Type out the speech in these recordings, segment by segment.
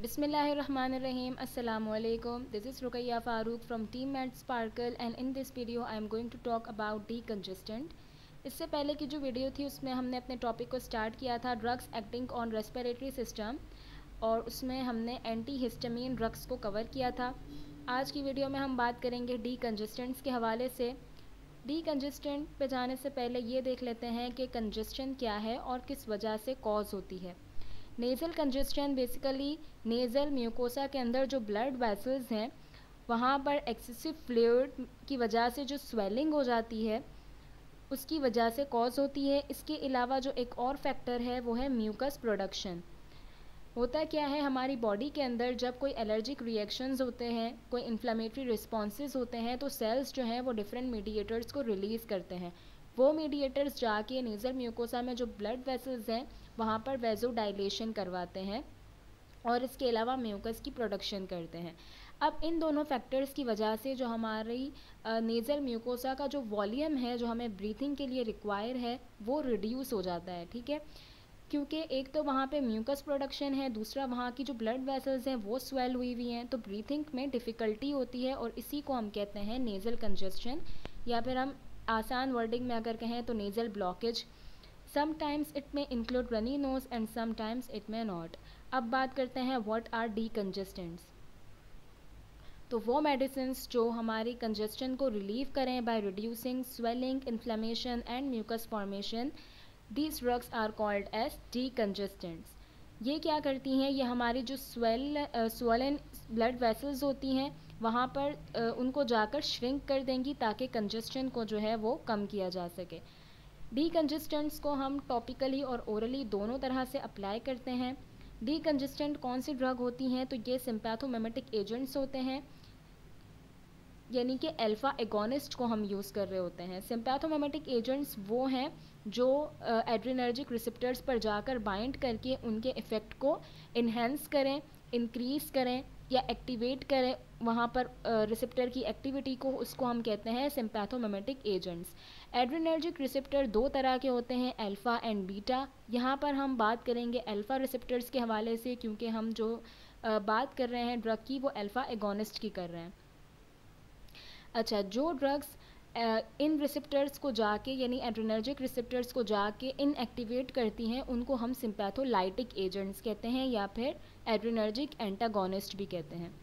Bismillahirrahmanirrahim. Assalamualaikum. This is Ruqayya Farooq from Team at Sparkle and in this video I am going to talk about decongestant. इससे पहले की जो video थी उसमें हमने अपने टॉपिक को स्टार्ट किया था drugs acting on respiratory system और उसमें हमने एंटी हिस्टामिन ड्रग्स को कवर किया था। आज की वीडियो में हम बात करेंगे डीकंजेस्टेंट्स के हवाले से। डीकंजेस्टेंट पे जाने से पहले ये देख लेते हैं कि कंजेस्शन क्या है और किस वजह से कॉज होती है। Nasal congestion basically nasal mucosa के अंदर जो ब्लड वेसल्स हैं वहाँ पर एक्सेसिव फ्लूइड की वजह से जो स्वेलिंग हो जाती है उसकी वजह से कॉज होती है। इसके अलावा जो एक और फैक्टर है वो है म्यूकस प्रोडक्शन। होता क्या है हमारी बॉडी के अंदर जब कोई एलर्जिक रिएक्शंस होते हैं, कोई इन्फ्लेमेटरी रिस्पॉन्सेज होते हैं तो सेल्स जो हैं वो डिफरेंट मीडिएटर्स को रिलीज़ करते हैं। वो मीडिएटर्स जाके नेज़ल म्यूकोसा में जो ब्लड वेसल्स हैं वहाँ पर वेजो डायलेशन करवाते हैं और इसके अलावा म्यूकस की प्रोडक्शन करते हैं। अब इन दोनों फैक्टर्स की वजह से जो हमारी नेज़ल म्यूकोसा का जो वॉल्यूम है जो हमें ब्रीथिंग के लिए रिक्वायर है वो रिड्यूस हो जाता है। ठीक है, क्योंकि एक तो वहाँ पे म्यूकस प्रोडक्शन है, दूसरा वहाँ की जो ब्लड वेसल्स हैं वो स्वेल हुई हुई हैं तो ब्रीथिंग में डिफ़िकल्टी होती है और इसी को हम कहते हैं नेज़ल कंजेस्शन या फिर हम आसान वर्डिंग में अगर कहें तो nasal blockage. Sometimes it may include runny nose and sometimes it may not. अब बात करते हैं व्हाट आर डीकंजेस्टेंट्स। तो वो मेडिसिन्स जो हमारी कंजेस्शन को रिलीव करें by reducing swelling, inflammation and mucus formation, these drugs are called as decongestants. ये क्या करती हैं, ये हमारी जो स्वेलन ब्लड वेसल्स होती हैं वहाँ पर उनको जाकर श्रिंक कर देंगी ताकि कंजेस्शन को जो है वो कम किया जा सके। डीकंजेस्टेंट्स को हम टॉपिकली और ओरली दोनों तरह से अप्लाई करते हैं। डीकंजेस्टेंट कौन सी ड्रग होती हैं, तो ये सिम्पैथोमिमेटिक एजेंट्स होते हैं, यानी कि अल्फ़ा एगोनिस्ट को हम यूज़ कर रहे होते हैं। सिम्पैथोमिमेटिक एजेंट्स वो हैं जो एड्रेनर्जिक रिसेप्टर्स पर जाकर बाइंड करके उनके इफ़ेक्ट को इन्हेंस करें, इंक्रीज़ करें या एक्टिवेट करें वहाँ पर रिसेप्टर की एक्टिविटी को, उसको हम कहते हैं सिम्पैथोमिमेटिक एजेंट्स। एड्रेनर्जिक रिसेप्टर दो तरह के होते हैं, अल्फ़ा एंड बीटा। यहाँ पर हम बात करेंगे अल्फ़ा रिसेप्टर्स के हवाले से क्योंकि हम जो बात कर रहे हैं ड्रग की वो अल्फ़ा एगोनिस्ट की कर रहे हैं। अच्छा, जो ड्रग्स इन रिसेप्टर्स को जाके यानी एड्रेनर्जिक रिसेप्टर्स को जाके इनएक्टिवेट करती हैं उनको हम सिम्पैथोलाइटिक एजेंट्स कहते हैं या फिर एड्रेनर्जिक एंटागोनिस्ट भी कहते हैं।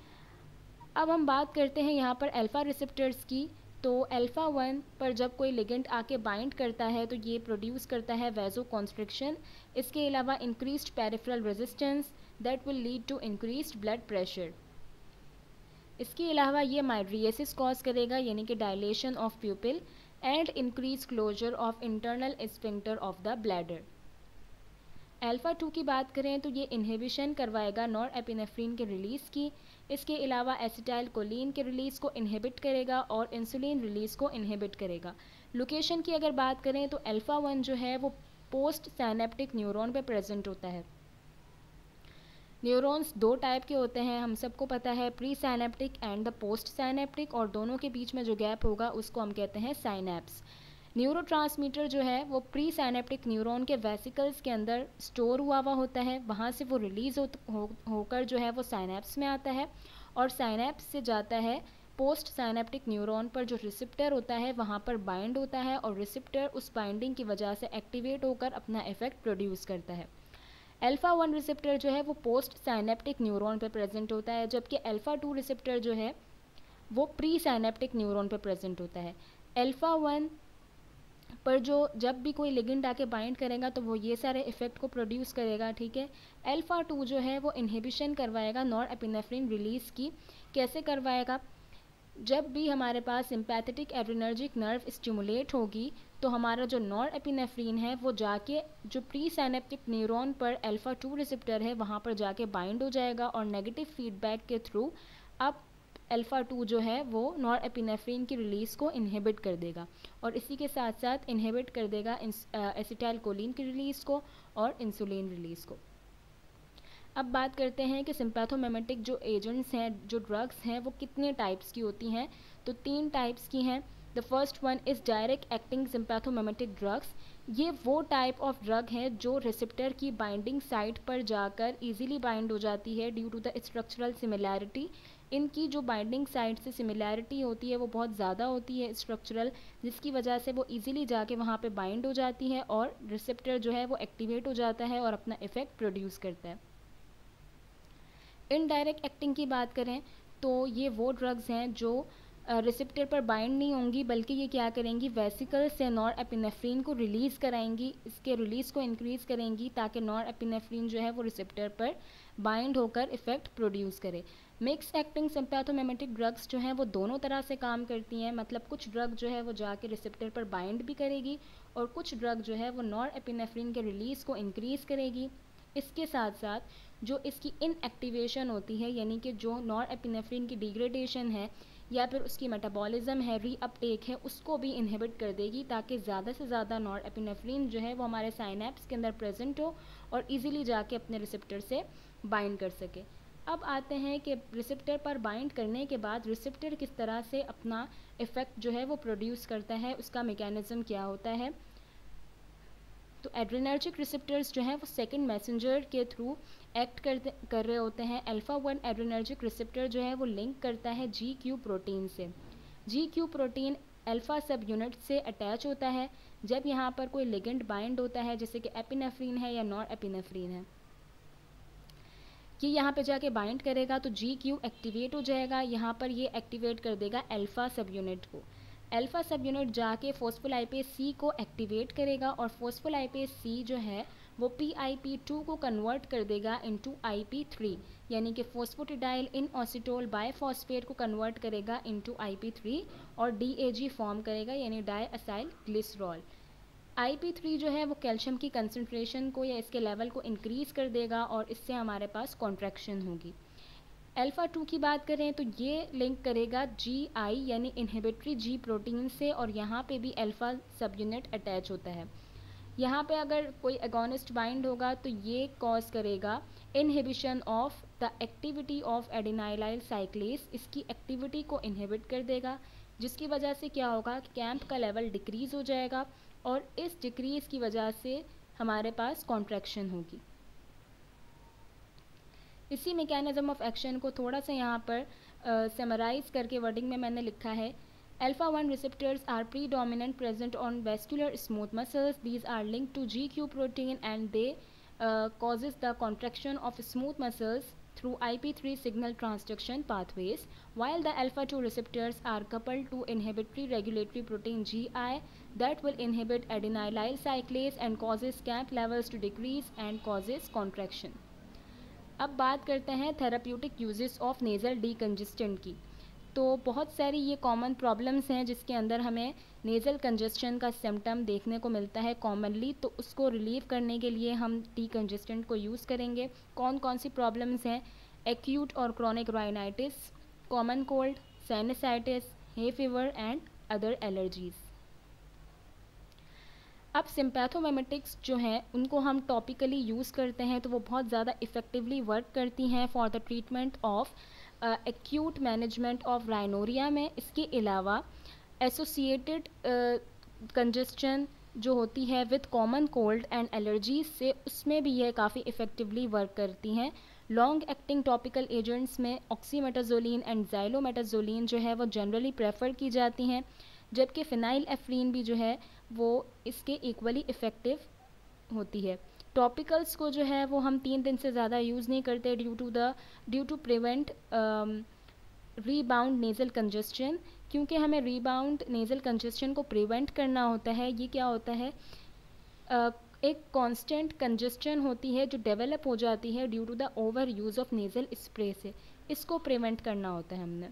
अब हम बात करते हैं यहाँ पर अल्फ़ा रिसेप्टर्स की। तो अल्फ़ा 1 पर जब कोई लिगेंड आके बाइंड करता है तो ये प्रोड्यूस करता है वेजो कॉन्स्ट्रिक्शन। इसके अलावा increased peripheral resistance that will lead to increased blood pressure. इसके अलावा ये माइड्रिएसिस कॉज करेगा यानी कि dilation of pupil and increase closure of internal sphincter of the bladder. Alpha 2 की बात करें तो ये इन्हिबिशन करवाएगा नॉरएपिनेफ्रिन के रिलीज़ की। इसके अलावा एसिटाइल कोलिन के रिलीज़ को इन्हिबिट करेगा और इंसुलिन रिलीज़ को इन्हिबिट करेगा। लोकेशन की अगर बात करें तो अल्फ़ा 1 जो है वो पोस्ट साइनेप्टिक न्यूरॉन पे प्रेजेंट होता है। न्यूरॉन्स दो टाइप के होते हैं, हम सबको पता है, presynaptic and the postsynaptic, और दोनों के बीच में जो गैप होगा उसको हम कहते हैं साइनेप्स। न्यूरोट्रांसमीटर जो है वो प्री साइनेप्टिक न्यूरॉन के वेसिकल्स के अंदर स्टोर हुआ होता है, वहाँ से वो रिलीज़ होकर जो है वो साइनेप्स में आता है और साइनेप्स से जाता है पोस्ट साइनेप्टिक न्यूरॉन पर जो रिसेप्टर होता है वहाँ पर बाइंड होता है और रिसेप्टर उस बाइंडिंग की वजह से एक्टिवेट होकर अपना इफेक्ट प्रोड्यूस करता है। अल्फ़ा 1 रिसेप्टर जो है वो पोस्ट साइनेप्टिक न्यूरॉन पे प्रेजेंट होता है जबकि अल्फ़ा 2 रिसेप्टर जो है वो प्री साइनेप्टिक न्यूरॉन पे प्रेजेंट होता है। अल्फ़ा 1 पर जो जब भी कोई लिगेंड आके बाइंड करेगा तो वो ये सारे इफेक्ट को प्रोड्यूस करेगा। ठीक है, अल्फ़ा 2 जो है वो इन्हिबिशन करवाएगा नॉरएपिनेफ्रिन रिलीज़ की। कैसे करवाएगा, जब भी हमारे पास सिंपैथेटिक एड्रेनर्जिक नर्व स्टिमुलेट होगी तो हमारा जो नॉरएपिनेफ्रिन है वो जाके जो प्री साइनेप्टिक न्यूरॉन पर अल्फ़ा 2 रिसेप्टर है वहाँ पर जाके बाइंड हो जाएगा और नेगेटिव फीडबैक के थ्रू अब अल्फ़ा 2 जो है वो नॉरएपिनेफ्रिन की रिलीज़ को इन्हिबिट कर देगा और इसी के साथ साथ इन्हिबिट कर देगा एसिटाइल कोलिन की रिलीज़ को और इंसुलिन रिलीज़ को। अब बात करते हैं कि सिम्पैथोमिमेटिक जो एजेंट्स हैं, जो ड्रग्स हैं, वो कितने टाइप्स की होती हैं। तो 3 टाइप्स की हैं। The first one is direct acting sympathomimetic drugs. ये वो टाइप ऑफ ड्रग है जो रिसेप्टर की बाइंडिंग साइट पर जाकर इजीली बाइंड हो जाती है due to the structural similarity. इनकी जो बाइंडिंग साइट से सिमिलैरिटी होती है वो बहुत ज़्यादा होती है स्ट्रक्चरल, जिसकी वजह से वो इजीली जाके वहाँ पे बाइंड हो जाती है और रिसेप्टर जो है वो एक्टिवेट हो जाता है और अपना इफ़ेक्ट प्रोड्यूस करता है। इनडायरेक्ट एक्टिंग की बात करें तो ये वो ड्रग्स हैं जो रिसेप्टर पर बाइंड नहीं होंगी, बल्कि ये क्या करेंगी, वेसिकल से नॉरएपिनेफ्रिन को रिलीज़ कराएंगी, इसके रिलीज़ को इंक्रीज़ करेंगी ताकि नॉरएपिनेफ्रिन जो है वो रिसेप्टर पर बाइंड होकर इफ़ेक्ट प्रोड्यूस करे। मिक्स एक्टिंग सिम्पैथोमिमेटिक ड्रग्स जो हैं वो दोनों तरह से काम करती हैं, मतलब कुछ ड्रग जो है वो जाके रिसेप्टर पर बाइंड भी करेगी और कुछ ड्रग जो है वो नॉरएपिनेफ्रिन के रिलीज़ को इंक्रीज़ करेगी। इसके साथ साथ जो इसकी इनएक्टिवेशन होती है, यानी कि जो नॉरएपिनेफ्रिन की डिग्रेडेशन है या फिर उसकी मेटाबॉलिज्म है, रीअपटेक है, उसको भी इनहिबिट कर देगी ताकि ज़्यादा से ज़्यादा नॉरएपिनेफ्रिन जो है वो हमारे साइनेप्स के अंदर प्रेजेंट हो और इजीली जाके अपने रिसेप्टर से बाइंड कर सके। अब आते हैं कि रिसेप्टर पर बाइंड करने के बाद रिसेप्टर किस तरह से अपना इफ़ेक्ट जो है वो प्रोड्यूस करता है, उसका मैकेनिज़्म क्या होता है। तो एड्रेनर्जिक रिसेप्टर्स जो हैं वो सेकंड मैसेंजर के थ्रू एक्ट कर रहे होते हैं। अल्फ़ा 1 एड्रेनर्जिक रिसेप्टर जो है वो लिंक करता है GQ प्रोटीन से। GQ protein alpha subunit से अटैच होता है जब यहाँ पर कोई लिगेंड बाइंड होता है, जैसे कि एपिनेफ्रिन है या नॉरएपिनेफ्रिन है। ये यहाँ पे जाके बाइंड करेगा तो GQ एक्टिवेट हो जाएगा, यहाँ पर ये एक्टिवेट कर देगा अल्फ़ा सब यूनिट को। अल्फ़ा सब यूनिट जाके फॉस्फोलाइपेज C को एक्टिवेट करेगा और फॉस्फोलाइपेज C जो है वो PIP2 को कन्वर्ट कर देगा इनटू IP3, यानी कि फॉस्फोटिडाइल इन ऑसिटोल बायफॉस्फेट को कन्वर्ट करेगा इनटू IP3 और DAG फॉर्म करेगा, यानी डाई असाइल ग्लिसरॉल। IP3 जो है वो कैल्शियम की कंसनट्रेशन को या इसके लेवल को इंक्रीज़ कर देगा और इससे हमारे पास कॉन्ट्रैक्शन होगी। अल्फ़ा 2 की बात करें तो ये लिंक करेगा GI यानी इनहिबिटरी G प्रोटीन से और यहाँ पे भी अल्फ़ा सब यूनिट अटैच होता है। यहाँ पे अगर कोई एगोनिस्ट बाइंड होगा तो ये कॉज करेगा inhibition of the activity of adenylyl cyclase, इसकी एक्टिविटी को इनहिबिट कर देगा, जिसकी वजह से क्या होगा कि कैंप का लेवल डिक्रीज़ हो जाएगा और इस डिक्रीज़ की वजह से हमारे पास कॉन्ट्रैक्शन होगी। इसी मैकेनिज्म ऑफ एक्शन को थोड़ा सा यहाँ पर समराइज करके वर्डिंग में मैंने लिखा है। Alpha 1 receptors are predominant present on vascular smooth muscles. These are linked to GQ protein and they causes the contraction of smooth muscles through IP3 signal transduction pathways, while the alpha 2 receptors are coupled to inhibitory regulatory protein GI that will inhibit adenylyl cyclase and causes CAMP levels to decrease and causes contraction. अब बात करते हैं therapeutic uses of nasal decongestant की। तो बहुत सारी ये common problems हैं जिसके अंदर हमें नेज़ल कंजेस्शन का सिम्टम देखने को मिलता है कॉमनली, तो उसको रिलीव करने के लिए हम डीकंजेस्टेंट को यूज़ करेंगे। कौन कौन सी प्रॉब्लम्स हैं? एक्यूट और chronic rhinitis, common cold, sinusitis, hay fever and other allergies. अब सिम्पैथोमिमेटिक्स जो हैं उनको हम टॉपिकली यूज़ करते हैं तो वो बहुत ज़्यादा इफ़ेक्टिवली वर्क करती हैं for the treatment of acute management of rhinorrhoea में। इसके अलावा एसोसिएटेड कंजेस्शन जो होती है with common cold and allergies से, उसमें भी यह काफ़ी इफ़ेक्टिवली वर्क करती हैं। लॉन्ग एक्टिंग टॉपिकल एजेंट्स में ऑक्सीमेटाजोलिन एंड ज़ाइलोमेटाजोलिन जो है वो जनरली प्रेफर की जाती हैं, जबकि फ़िनाइल एफ्रीन भी जो है वो इसके इक्वली इफ़ेक्टिव होती है। टॉपिकल्स को जो है वो हम 3 दिन से ज़्यादा यूज़ नहीं करते due to prevent rebound nasal congestion, क्योंकि हमें रीबाउंड नेज़ल कंजेस्शन को प्रिवेंट करना होता है। ये क्या होता है, एक कांस्टेंट कंजेस्शन होती है जो डेवलप हो जाती है due to the overuse of nasal spray से, इसको प्रिवेंट करना होता है हमने।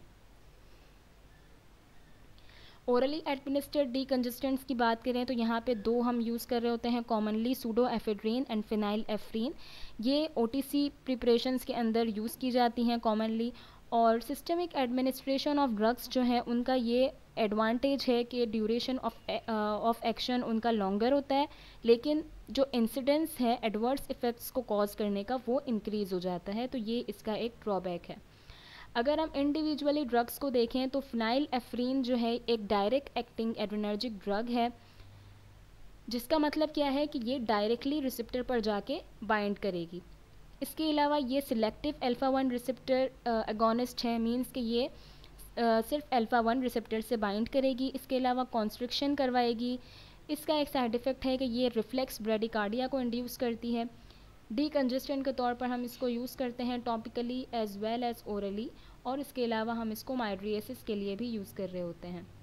ओरली एडमिनिस्ट्रेड डीकंजेस्टेंट्स की बात करें तो यहाँ पे 2 हम यूज़ कर रहे होते हैं commonly, pseudoephedrine and phenylephrine. ये OTC प्रिपरेशंस के अंदर यूज़ की जाती हैं कॉमनली। और सिस्टमिक एडमिनिस्ट्रेशन ऑफ ड्रग्स जो है उनका ये एडवांटेज है कि ड्यूरेशन ऑफ एक्शन उनका लॉन्गर होता है, लेकिन जो इंसिडेंस है एडवर्स इफ़ेक्ट्स को कॉज करने का वो इंक्रीज़ हो जाता है, तो ये इसका एक ड्रॉबैक है। अगर हम इंडिविजुअली ड्रग्स को देखें तो फिनाइलएफ्रीन जो है एक डायरेक्ट एक्टिंग एड्रेनर्जिक ड्रग है, जिसका मतलब क्या है कि ये डायरेक्टली रिसेप्टर पर जाके बाइंड करेगी। इसके अलावा ये सिलेक्टिव अल्फ़ा 1 रिसेप्टर एगोनिस्ट है, मींस कि ये सिर्फ अल्फ़ा 1 रिसेप्टर से बाइंड करेगी। इसके अलावा कॉन्स्ट्रिक्शन करवाएगी। इसका एक साइड इफ़ेक्ट है कि ये रिफ्लेक्स ब्रेडिकार्डिया को इंड्यूस करती है। डीकंजेस्टेंट के तौर पर हम इसको यूज़ करते हैं topically as well as orally, और इसके अलावा हम इसको माइड्रिएसिस के लिए भी यूज़ कर रहे होते हैं।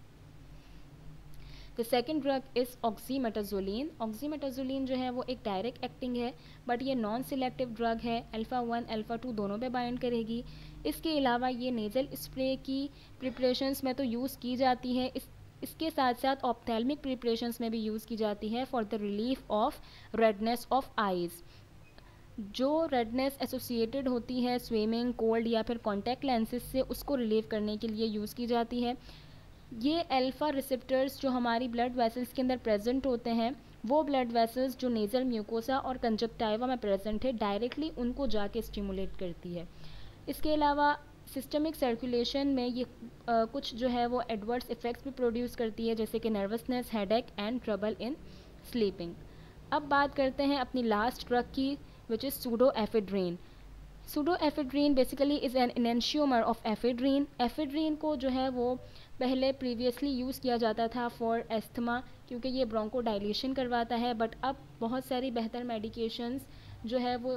The second drug is oxymetazoline. Oxymetazoline जो है वो एक डायरेक्ट एक्टिंग है, बट ये नॉन सिलेक्टिव ड्रग है, अल्फ़ा 1 अल्फ़ा 2 दोनों पे बाइंड करेगी। इसके अलावा ये नेज़ल स्प्रे की प्रिपरेशंस में तो यूज़ की जाती है, इसके साथ साथ ऑप्थेल्मिक प्रिपरेशंस में भी यूज़ की जाती है for the relief of redness of eyes. जो रेडनेस एसोसिएटेड होती है स्विमिंग, कोल्ड या फिर कॉन्टैक्ट लेंसेज से, उसको रिलीव करने के लिए यूज़ की जाती है। ये अल्फ़ा रिसेप्टर्स जो हमारी ब्लड वेसल्स के अंदर प्रेजेंट होते हैं, वो ब्लड वेसल्स जो नेज़ल म्यूकोसा और कंजक्टाइवा में प्रेजेंट है, डायरेक्टली उनको जाके स्टिमुलेट करती है। इसके अलावा सिस्टमिक सर्कुलेशन में ये कुछ जो है वो एडवर्स इफ़ेक्ट्स भी प्रोड्यूस करती है, जैसे कि nervousness, headache and trouble in sleeping. अब बात करते हैं अपनी लास्ट ड्रग की, which is pseudoephedrine. Pseudoephedrine basically is an enantiomer of ephedrine. Ephedrine को जो है वो पहले प्रीवियसली यूज़ किया जाता था फॉर एस्थमा, क्योंकि ये ब्रोंको डायलेशन करवाता है, बट अब बहुत सारी बेहतर मेडिकेशंस जो है वो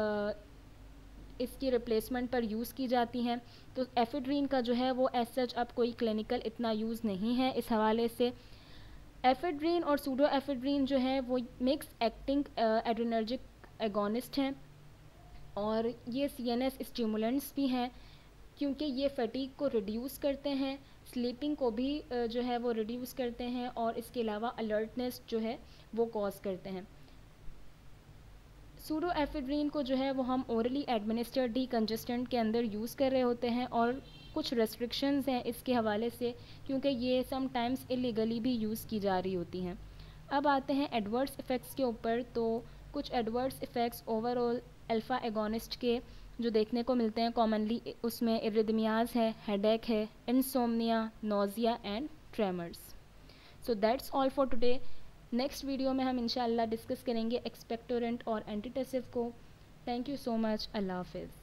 इसकी रिप्लेसमेंट पर यूज़ की जाती हैं। तो एफेड्रिन का जो है वो एज सच अब कोई क्लिनिकल इतना यूज़ नहीं है। इस हवाले से एफेड्रिन और सूडोएफेड्रिन जो है वो मिक्स एक्टिंग एड्रेनर्जिक एगोनिस्ट हैं, और ये सीएनएस स्टिमुलेंट्स भी हैं, क्योंकि ये फटीग को रिड्यूस करते हैं, स्लीपिंग को भी जो है वो रिड्यूस करते हैं, और इसके अलावा अलर्टनेस जो है वो कॉज करते हैं। सूडोएफेड्रिन को जो है वो हम ओरली एडमिनिस्टर्ड डीकंजेस्टेंट के अंदर यूज़ कर रहे होते हैं, और कुछ रेस्ट्रिक्शंस हैं इसके हवाले से, क्योंकि ये समटाइम्स इलीगली भी यूज़ की जा रही होती हैं। अब आते हैं एडवर्स इफ़ेक्ट्स के ऊपर। तो कुछ adverse effects overall alpha agonist के जो देखने को मिलते हैं कॉमनली, उसमें इरिदमियाज़ है, हेडेक है, insomnia, nausea and tremors. So that's all for today. Next video में हम इंशाल्लाह डिस्कस करेंगे एक्सपेक्टोरेंट और एंटीटेसिव को। Thank you so much. अल्लाह हाफिज़।